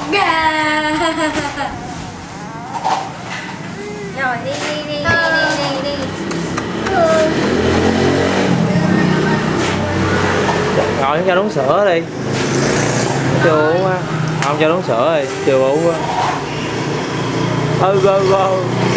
Rồi đi đi đi đi đi đi đi. Ngồi cho uống sữa đi. Chưa uống á. Không cho uống sữa đi, chưa uống á. Go go go.